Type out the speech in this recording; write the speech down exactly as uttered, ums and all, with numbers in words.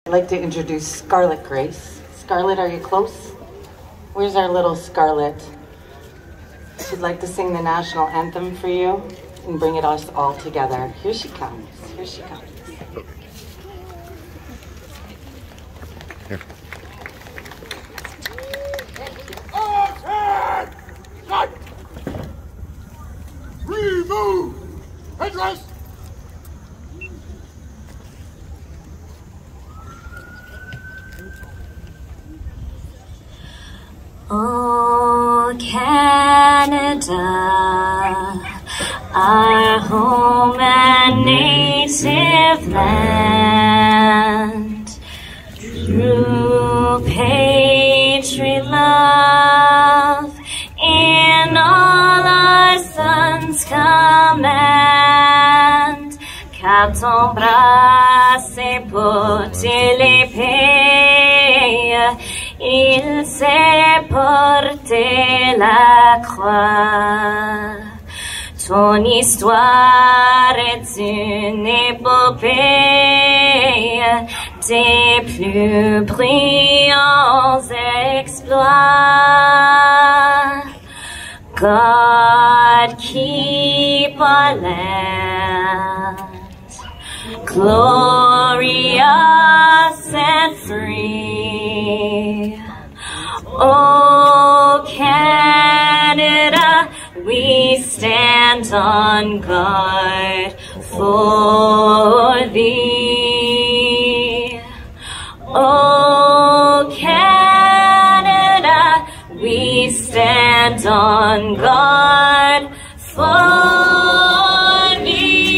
I'd like to introduce Scarlet Grace. Scarlet, are you close? Where's our little Scarlet? She'd like to sing the national anthem for you and bring it us all together. Here she comes. Here she comes. Here. Remove headdress. Oh, Canada, our home and native land, through patriot love, in all our sons' command, qu'à ton bras c'est porter l'épée, il sait porter la croix. Ton histoire est une épopée des plus brillants exploits. God keep our land glorious and free. Oh, Canada, we stand on guard for thee. Oh, Canada, we stand on guard for thee.